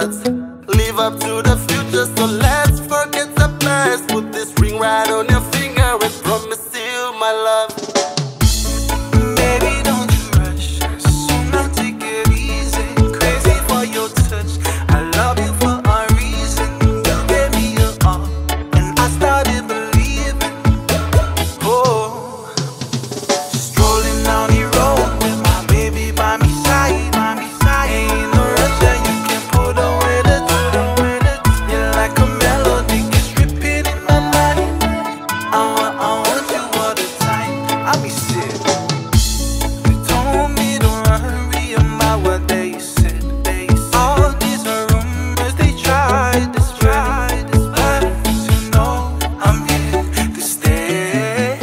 shots. Live up to the future, so let's forget the past. Put this ring right on your finger and promise you my love. Baby, don't you rush. So now take it easy. Crazy for your touch. I love you for a reason. You gave me your all, and I started believing. Oh, strolling down the road with my baby by my side. Ain't no rush that you can put away the time. You're like a melody, gets repeated in my mind. I want you all the time. I'll be sick. They told me don't worry about what they said. All these are rumors, they tried to spread. But you know I'm here to stay.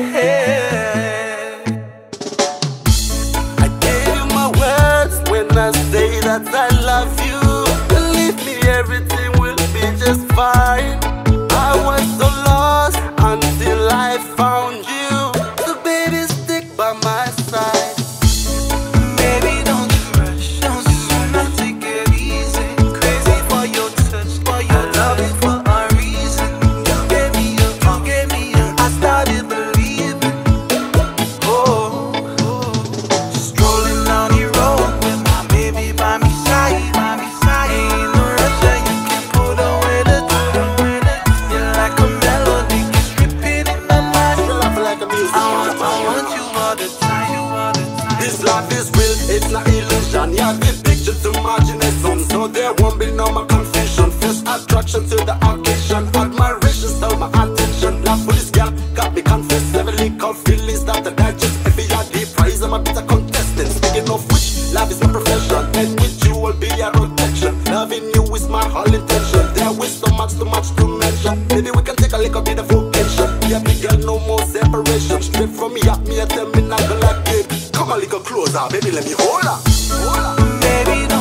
I gave you my words when I say that I love you. Believe me, everything will be just fine. I was so lost until I found you. So baby, stick by my side. Baby, don't you rush. Don't you not take it easy. Crazy for your touch. I love you for a reason. You gave me your all. I started believing. Oh, strolling down the road with my baby by my side. Ain't no rush that you can put away the time. You're like a melody, gets repeated in my mind. You laugh like a music. I want you all the time. This love is real, it's not illusion. Yeah, the picture to imagination, so there won't be no more confusion. First attraction to the occasion, admiration stole my attention. Love for this girl got me confessed. Never leak out feelings that I digest. Every year the prize, I'm a bitter contestant. Speaking of which, love is my profession, and with you will be a protection. Loving you is my whole intention. There is so much to mention. Maybe we can take a little bit of vacation. Yeah, big girl, no more separation. Straight from me at me, I tell me not gonna like it. Come a little closer, baby, let me hold her. Baby, don't